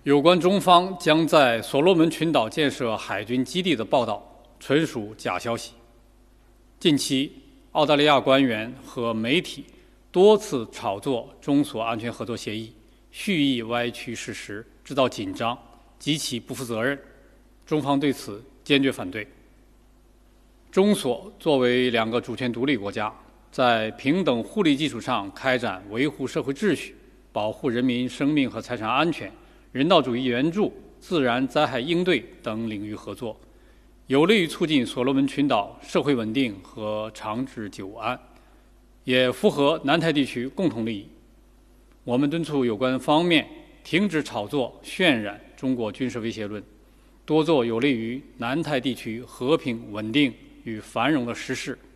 有关中方将在所罗门群岛建设海军基地的报道纯属假消息。近期，澳大利亚官员和媒体多次炒作中所安全合作协议，蓄意歪曲事实，制造紧张，极其不负责任。中方对此坚决反对。中所作为两个主权独立国家，在平等互利基础上开展维护社会秩序、保护人民生命和财产安全、人道主义援助、自然灾害应对等领域合作，有利于促进所罗门群岛社会稳定和长治久安，也符合南太地区共同利益。我们敦促有关方面停止炒作、渲染中国军事威胁论，多做有利于南太地区和平、稳定与繁荣的实事。